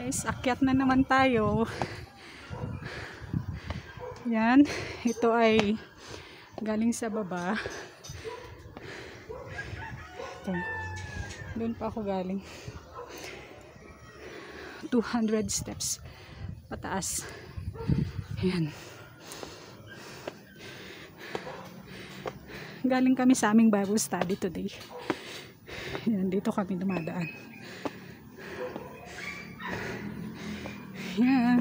Guys, akyat na naman tayo. Yan, ito ay galing sa baba. Ito. Doon pa ako galing. 200 steps pataas. Yan. Galing kami sa aming Bible study today. Yan, dito kami dumadaan. Yan.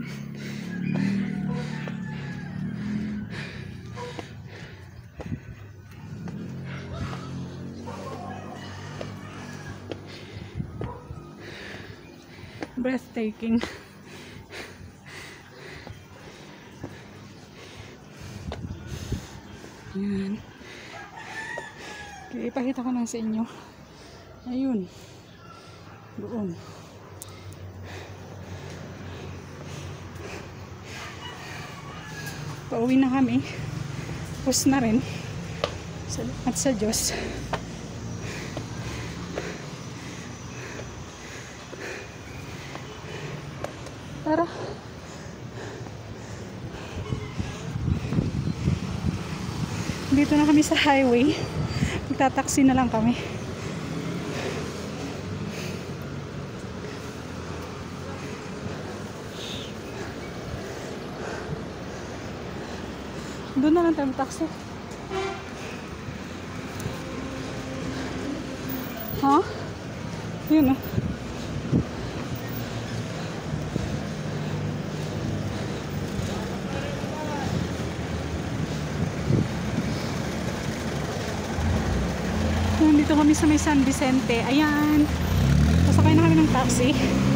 Breathtaking. Yan. Okay, ipakita ko lang sa inyo. Ayun. Doon. Pauwi na kami. Tapos na rin. Salamat sa Diyos. Tara. Dito na kami sa highway. Magtataksi na lang kami. Doon na lang tayo taxi. Ha? Yun o. Dito kami sa may San Vicente. Ayan. Pasakay na kami ng taxi.